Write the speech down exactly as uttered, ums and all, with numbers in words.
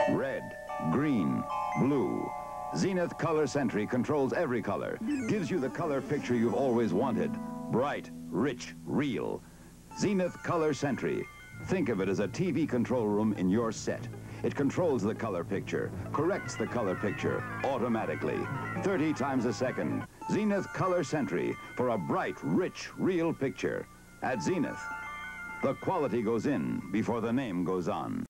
red, green, blue. Zenith Color Sentry controls every color, gives you the color picture you've always wanted. Bright, rich, real. Zenith Color Sentry. Think of it as a T V control room in your set. It controls the color picture, corrects the color picture automatically. thirty times a second. Zenith Color Sentry for a bright, rich, real picture. At Zenith, the quality goes in before the name goes on.